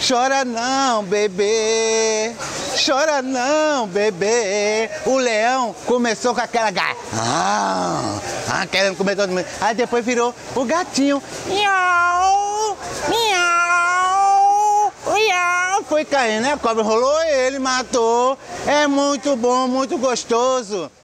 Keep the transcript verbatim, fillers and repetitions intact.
Chora não, bebê. Chora não, bebê. O leão começou com aquela gata. Ah, ah, querendo comer todo mundo. Aí depois virou o gatinho. Miau, miau, miau. Foi caindo, né? A cobra rolou ele, matou. É muito bom, muito gostoso.